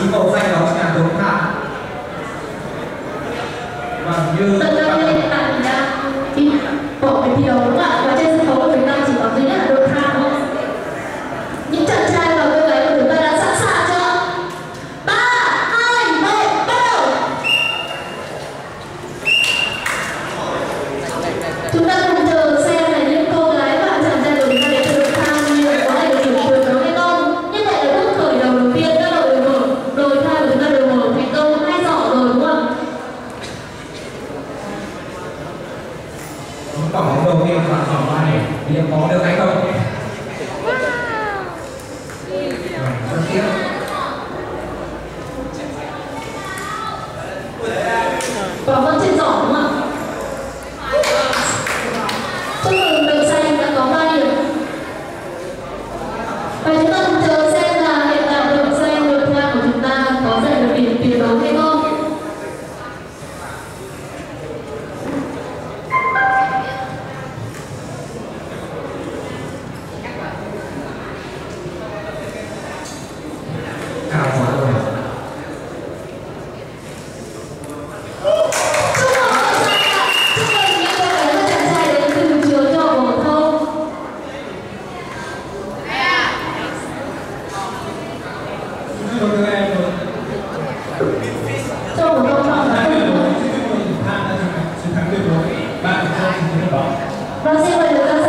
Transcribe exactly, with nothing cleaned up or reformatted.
trí màu xanh đó chính là Tuấn Khang. Và như Tất cả các bạn đã đi bỏ về thi đấu đúng không ạ? Và trên sân khấu của chúng ta chỉ có duy nhất là Tuấn Khang thôi. Những chàng trai và cô gái của chúng ta đã sẵn sàng chưa? Ba, hai, một, bắt đầu! Chúng ta cùng chờ xem là những cô gái và chàng trai của chúng ta đến từ Tuấn Khang liệu có thể được điểm vượt đó hay không. Như vậy là bước khởi đầu đầu tiên các đội mở đội hai của chúng ta đều mở thành công hai giỏ rồi đúng không ạ? quả bóng đầu tiên vào vòng ba này liệu có được hay không? Rất tiếc. Quả vẫn trên giỏ đúng không ạ? Chúc mừng đội xanh đã có ba điểm. Và chúng ta cùng chờ xem là hiện tại đội xanh đội theo của chúng ta có giành được điểm tuyệt đối hay không. Cao quá rồi. Và xin mời được